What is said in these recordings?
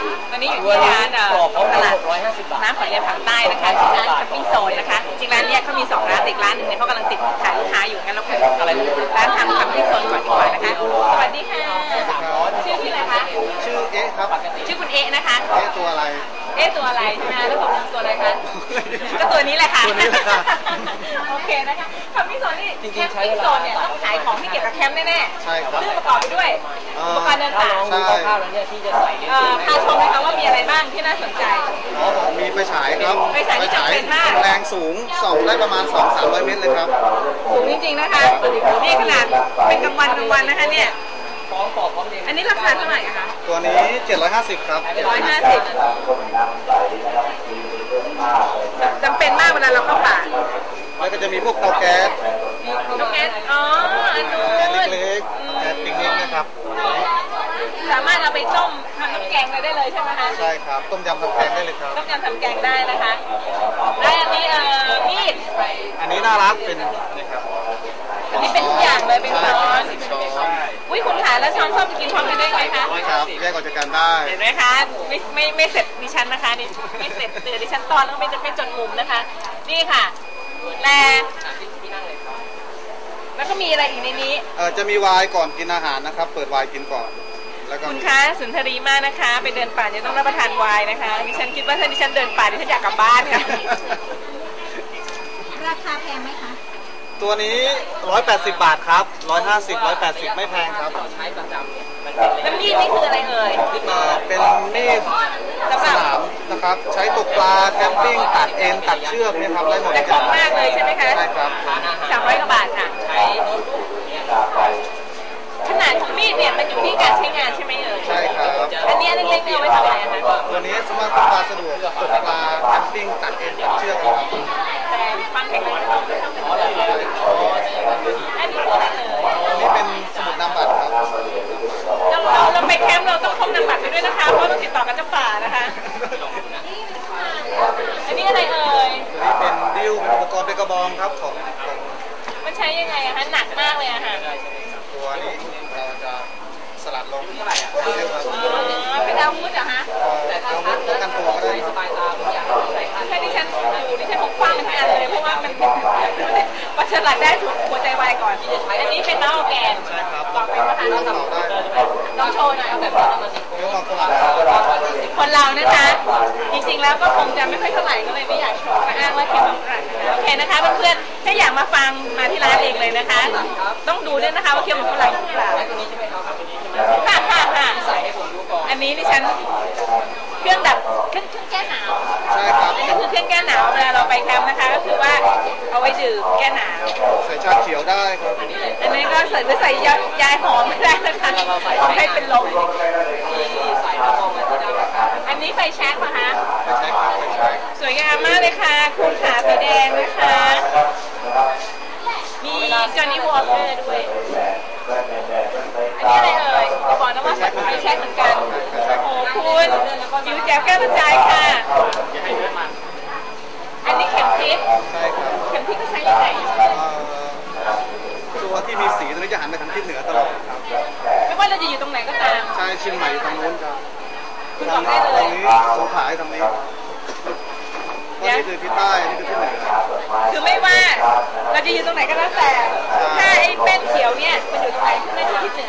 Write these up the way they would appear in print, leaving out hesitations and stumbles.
ตอนนี้อยู่ที่ร้านตลาดน้ำขอนแก่นผักใต้นะคะที่ร้านแคมปิ้งโซนนะคะจริงร้านนี้เขามี2 ร้านอีกร้านหนึ่งเนี่ยเขากำลังติดขายลูกค้าอยู่งั้นเราไปร้านทำแคมปิ้งโซนก่อนดีกว่านะคะสวัสดีค่ะชื่อที่อะไรคะชื่อเอ๊ะครับชื่อคุณเอ๊ะนะคะเอ๊ะตัวอะไรเอ๊ะตัวอะไรใช่ไหมแล้วตกลงตัวอะไรคะก็ตัวนี้แหละค่ะโอเคนะคะแคมปิ้งโซนนี่แคมปิ้งโซนเนี่ยต้องขายของที่เกี่ยวกับแคมป์แน่ๆใช่ครับซึ่งประกอบไปด้วยอุปกรณ์เดินป่าใช่พาชมนะคะว่ามีอะไรบ้างที่น่าสนใจมีไฟฉายครับไฟฉายที่จำเป็นมากแรงสูงส่องได้ประมาณ 200-300 เมตรเลยครับสูงจริงๆนะคะนี่ขนาดเป็นกลางวันนะคะเนี่ยอันนี้ราคาเท่าไหร่คะตัวนี้750ครับ 750จำเป็นมากเวลาเราเข้าป่าแล้วก็จะมีพวกเตาแก๊สอ๋ออันนู้นเล็กๆแก๊สปิกนิกนะครับสามารถเอาไปต้มทำน้ำแกงได้เลยใช่ไหมคะใช่ครับต้มยำทำแกงได้เลยครับต้มยำทำแกงได้นะคะได้อันนี้มีดอันนี้น่ารักเป็นนี่ครับอันนี้เป็นทุกอย่างเลยเป็นช้อนอุ้ยคุณขาแล้วช้อนส้อมจะกินพร้อมกันได้ไงคะครับแยกออกจากกันได้เห็นไหมคะไม่เสร็จดิฉันนะคะนี่ไม่เสร็จดิฉันตอนแล้วไม่จนมุมนะคะนี่ค่ะแล้วก็มีอะไรอีกในนี้จะมีไวน์ก่อนกินอาหารนะครับเปิดไวน์กินก่อนแล้วก็คุณคะสุนทรีมากนะคะไปเดินป่าจะต้องรับประทานไวน์นะคะดิฉันคิดว่าถ้าดิฉันเดินป่าดิฉันอยากกลับบ้านค่ะราคาแพงไหมคะตัวนี้180 บาทครับ150-180ไม่แพงครับแล้วมีดนี่คืออะไรเอ่ยเป็นมีดสนามนะครับใช้ตกปลาแคมปิ้งตัดเอ็นตัดเชือกเนี่ยครับได้หมดแต่ของมากเลยใช่ไหมคะใช่ครับ 300 กว่าบาทค่ะขนาดของมีดเนี่ยมันอยู่ที่การใช้งานใช่ไหมเอ่ยใช่ครับอันนี้เล็กๆเนี่ยไว้ทำอะไรคะตัวนี้สำหรับตกปลาสะดวกตกปลาแคมปิ้งตัดเอ็นตัดเชือกครับแต่ความแข็งแรงของมันต้องเป็นอันนี้คืออะไรเอ่ยอันนี้เป็นสมุดนามบัตรครับเราไปแคมป์เราต้องพกนามบัตรไปด้วยนะคะเพราะต้องติดต่อกับเจ้าป่านะคะอันนี้อะไรเอ่ยตัวนี้เป็นดิ้วเป็นอุปกรณ์เป็นกระบองครับของมันใช้ยังไงอะคะหนักมากเลยอะค่ะตัวนี้เราจะสลัดลงเป็นอาวุธเหรอฮะอาวุธป้องกันตัวก็ได้ถ้าดิฉันคงคว้างมันทั้งอันเลยเพราะว่ามันปัจจุบันได้ถูกหัวใจวายก่อนอันนี้เป็นเต้าแกนบอกเป็นประธานต้องโชว์หน่อยเอาแบบคนเรานะคะจริงๆแล้วก็คงจะไม่ค่อยเท่าไหร่ก็เลยไม่อยากโชว์มาอ้างว่าเค็มฝรั่งนะคะโอเคนะคะเพื่อนๆถ้าอยากมาฟังมาที่ร้านเองเลยนะคะต้องดูด้วยนะคะว่าเค็มฝรั่งหรือเปล่าอันนี้ดิฉันเครื่องดับเครื่องแก้หนาวใช่ครับนี่ก็คือเครื่องแก้หนาวเวลาเราไปแคมป์นะคะก็คือว่าเอาไว้ดื่มแก้หนาวใส่ชาเขียวได้ครับอันนี้ก็ใส่ยายหอมไม่ได้นะคะทำให้เป็นลมอันนี้ไฟแช็กป่ะคะไฟแช็กครับไฟแช็กสวยงามมากเลยค่ะคุณขาสีแดงนะคะมีจอห์นนี่วอเตอร์ด้วยอันนี้อะไรเอ่ยจะบอกนะว่าไฟแช็กเหมือนกันโอ้คุณจิ๋วแจ๋วแก้วกระจายค่ะอันนี้เข็มทิศใช่ครับเข็มทิศก็ใช้ยังไงตัวที่มีสีตัวนี้จะหันไปทางทิศเหนือตลอดครับไม่ว่าเราจะอยู่ตรงไหนก็ตามใช่เชียงใหม่ทางนู้นครับคุณบอกได้เลยตรงนี้สงขลาทางนี้นี่คือทิศใต้นี่คือทิศเหนือคือไม่ว่าเราจะอยู่ตรงไหนก็แล้วแต่ถ้าไอ้แป้นเขียวเนี่ยมันอยู่ตรงไหนนั่นคือทิศเหนือ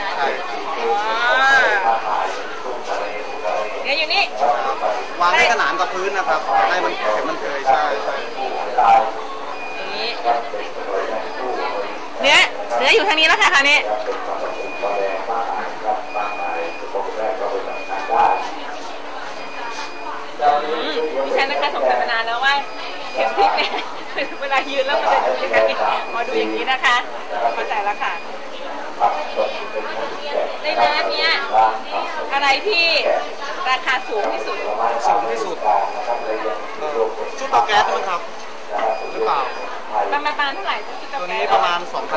เนี่ยอยู่นี่วางให้ขนานกับพื้นนะครับให้มันมันเคยใช่เนื้ออยู่ทางนี้แล้วค่ะคราวนี้ดิฉันนะคะสงสัยมานานแล้วว่าเข็มทิศเนี่ยเวลายืนแล้วมันจะดูยังไงมาดูอย่างนี้นะคะเข้าใจแล้วค่ะในร้านนี้อะไรที่ราคาสูงที่สุดชุดเตาแก๊สมั้งครับหรือเปล่าประมาณเท่าไหร่ตัวนี้ประมาณ 2,500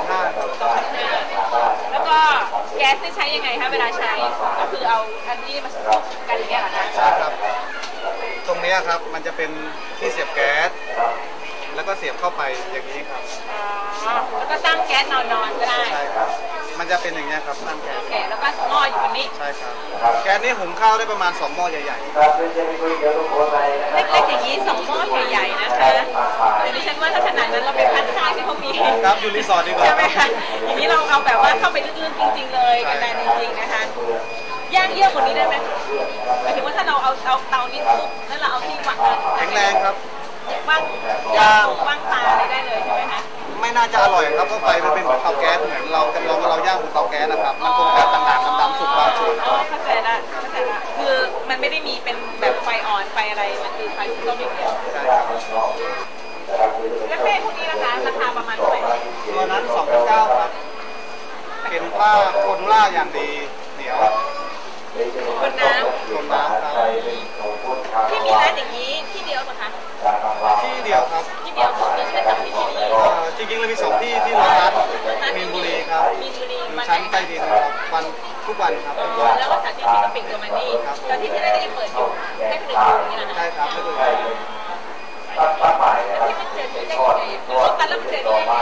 แล้วก็แก๊สใช้ยังไงคะเวลาใช้ก็คือเอาอันนี้มาสกกันอย่างเงี้ยเหรอคะใช่ครับตรงนี้ครับมันจะเป็นที่เสียบแก๊สแล้วก็เสียบเข้าไปอย่างนี้ครับแล้วก็ตั้งแก๊สนอนก็ได้ใช่ครับมันจะเป็นอย่างเงี้ยครับตั้งแก๊สโอเคแล้วก็หม้ออยู่ตรงนี้ใช่ครับแก๊สนี่หุงข้าวได้ประมาณ2หม้อใหญ่เล็กๆอย่างนี้2หม้อใหญ่ๆนะคะแต่ดิฉันว่าถ้าขนาดนั้นเราไปพักข้าวที่เขามีๆครับอยู่รีสอร์ทดีกว่าใช่ไหมคะอย่างนี้เราเอาแบบว่าเข้าไปลึกๆจริงๆเลยกันได้จริงๆนะคะย่างเยอะกว่านี้ได้ไหมหมายถึงว่าถ้าเราเอาเตานี้ทุบแล้วเราเอาที่วางแข็งแรงครับวางย่างวางปลาอะไรได้เลยใช่ไหมคะไม่น่าจะอร่อยครับเพราะไฟมันเป็นแบบเตาแก๊สเหมือนเราจำลองว่าเราย่างบนเตาแก๊สนะครับมันคงจะต่างๆดำๆสุกบางส่วนอ๋อเข้าใจละคือมันไม่ได้มีเป็นแบบไฟอ่อนไฟอะไรมันคือไฟต้มอย่างเดียวใช่ครับแล้วเป้พวกนี้นะคะราคาประมาณเท่าไหร่ตัวนั้น2,900ครับเป็นผ้าโคดูล่าอย่างดีเหนียวบนน้ทนน้ำครับำที่มีร้านอย่างนี้ที่เดียวปะคะที่เดียวครับที่เดียวคือมีแค่สองที่ที่นี่จริงๆเรามี2ที่ที่โลตัสมีนบุรีครับมีนบุรีอยู่วันไหนชั้นใต้ดินครับวันทุกวันครับอ๋อแล้วก็สถานที่ที่ก็ปิดตัวมันนี่ตอนที่ที่ได้ก็ยังเปิดอยู่ให้คนอื่นอยู่อย่างนี้นะใช่ครับไม่เคยที่มันเจอที่ได้ยังไงรถตันแล้วมันเจอที่ได้ยังไง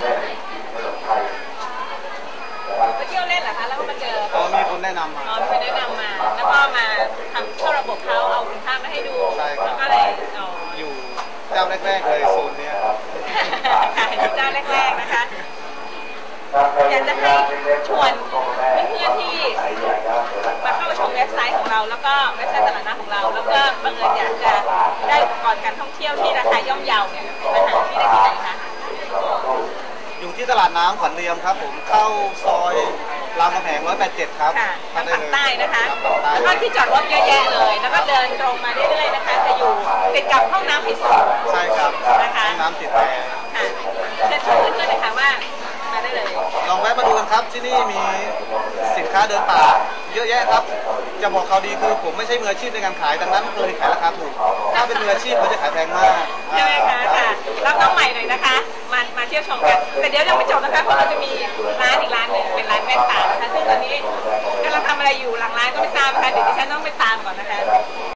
ไปเที่ยวเล่นเหรอคะแล้วก็มาเจออ๋อมีคนแนะนำมาอ๋อไปแนะนำมา แล้วก็มาทำเข้าระบบเขาเอาสินค้ามาให้ดูใช่ครับก็เลยอ๋ออยู่เจ้าแรกๆเลยโซนเนี้ยครับขายเจ้าแรกๆนะคะ อยากจะให้ชวนเพื่อนๆที่มาเข้าชมเว็บไซต์ของเรา แล้วก็เว็บไซต์ตลาดน้ำของเรา แล้วก็บังเอิญอยากจะได้อุปกรณ์การท่องเที่ยวที่ราคาย่อมเยาเนี่ยมาหาที่ได้ที่ไหนคะอยู่ที่ตลาดน้ำขวัญเรียมครับผมเข้าซอยรามคำแหง187ครับค่ะทางฝั่งใต้นะคะครับฝั่งใต้แล้วก็ที่จอดรถเยอะแยะเลย แล้วก็เดินตรงมาเรื่อยๆนะคะ จะอยู่ติดกับห้องน้ำพิเศษใช่ครับนะคะห้องน้ำติดแอร์ค่ะเชิญชวนเพื่อนๆนะคะว่ามาได้เลยลองแวะมาดูกันครับที่นี่มีสินค้าเดินป่าเยอะแยะครับ จะบอกข่าวดีคือผมไม่ใช่มืออาชีพในการขายดังนั้นเคยขายราคาถูกถ้าเป็นมืออาชีพผมจะขายแพงมากใช่ไหมคะค่ะรับน้องใหม่หน่อยนะคะ มาเที่ยวชมกัน แต่เดี๋ยวยังไม่จบนะคะ เพราะเราจะมีร้านอีกร้านหนึ่งเป็นร้านแว่นตานะคะ ซึ่งตอนนี้กำลังทำอะไรอยู่หลังร้านก็ไม่ทราบนะคะ เดี๋ยวดิฉันต้องไปตามก่อนนะคะ